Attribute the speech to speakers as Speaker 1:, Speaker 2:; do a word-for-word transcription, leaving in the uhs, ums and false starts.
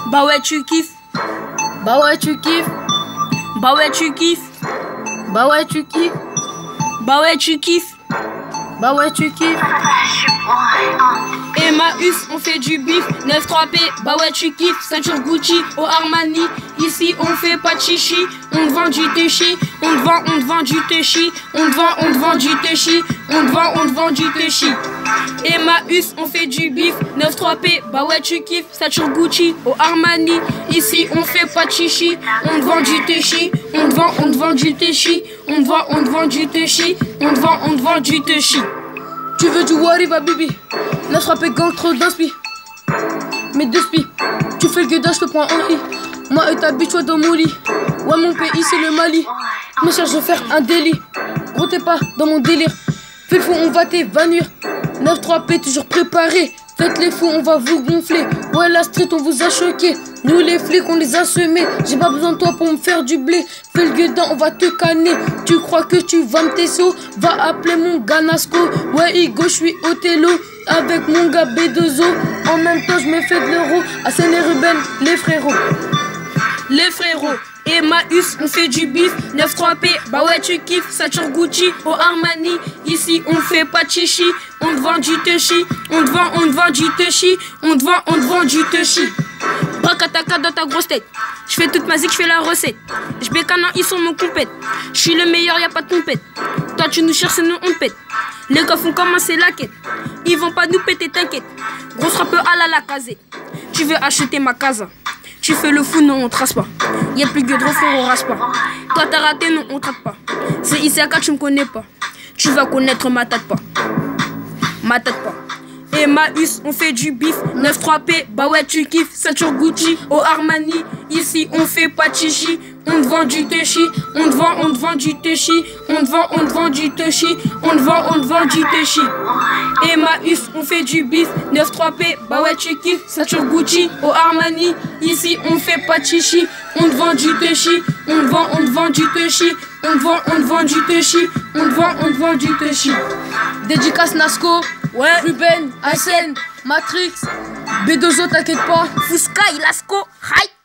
Speaker 1: Bah ouais tu kiffes.
Speaker 2: Bah ouais tu kiffes.
Speaker 1: Bah ouais tu kiffes.
Speaker 2: Bah ouais tu kiffes.
Speaker 1: Bah ouais tu kiffes.
Speaker 2: Bah ouais tu kiffes.
Speaker 1: Emmaüs, on fait du bif, neuf trois P, bah ouais tu kiffes, ceinture Gucci au Armani, ici on fait pas de chichi, on te vend du techi, on te vend, on te vend du techi, on te vend, on te vend du techi, on te vend, on te vend du techi. Emmaüs, on fait du bif, neuf trois P, bah ouais tu kiffes, ceinture Gucci au Armani, ici on fait pas de chichi, on te vend du techi, on te vend, on te vend du techi, on te vend, on te vend du techi, on te vend, on te vend du techi.
Speaker 2: Tu veux du Wariba Bibi, neuf trois P gang trop d'inspi. Mes deux spies, tu fais le gueudin, je te prends en i. Moi et ta bitch, ouais, dans mon lit. Ouais, mon pays, c'est le Mali. Mais cherche de faire un délit. Gros, t'es pas dans mon délire. Fais le fou, on va t'évanouir. neuf trois P, toujours préparé. Faites les fous, on va vous gonfler. Ouais, la street, on vous a choqué. Nous, les flics, on les a semés. J'ai pas besoin de toi pour me faire du blé. Fais le gueudin, on va te canner. Tu crois que tu vas me tesser? Va appeler mon gars Nasco. Ouais, Igo, je suis Othello. Avec mon gars B deux O. En même temps, je me fais de l'euro. À Seine et Ruben, les frérots.
Speaker 1: Les frérots. Emmaüs, on fait du bif, neuf trois P, bah ouais tu kiffes, ceinture Gucci au Armani, ici on fait pas de chichi, on te vend du techi, on te vend, on te vend du techi, on te vend, on te vend du techi. Bracataka dans ta grosse tête, je fais toute ma zik, je fais la recette, je bécane, ils sont mon compète, je suis le meilleur, y a pas de compète, toi tu nous cherches, nous on te pète, les gars font commencer la quête, ils vont pas nous péter, t'inquiète, gros rappeur à la la casette, tu veux acheter ma casa. Tu fais le fou, non, on trace pas. Y'a plus que de refond, on rase pas. Toi, t'as raté, non, on traite pas. C'est Isaka, tu me connais pas. Tu vas connaître ma tête pas. Ma tête pas. Emmaüs, on fait du bif. neuf trois P, bah ouais, tu kiffes. Ceinture Gucci au Armani. Ici, on fait pas de chichi. On te vend du techi. On te vend, on te vend du techi. On te vend, on te vend du techi. On te vend, on te vend du techi. Emmaüs, on fait du bif, neuf trois P, bah ouais tu kiffes, ceinture Gucci au Armani, ici on fait pas de chichi, on te vend du techi, on te vend, on te vend du techi, on te vend, on te vend du techi, on te vend, on te vend du techi.
Speaker 2: Dédicace Nasco,
Speaker 1: ouais,
Speaker 2: Ruben, Asen, Matrix, B deux O, t'inquiète pas.
Speaker 1: Fusca, Ilasco, Hype.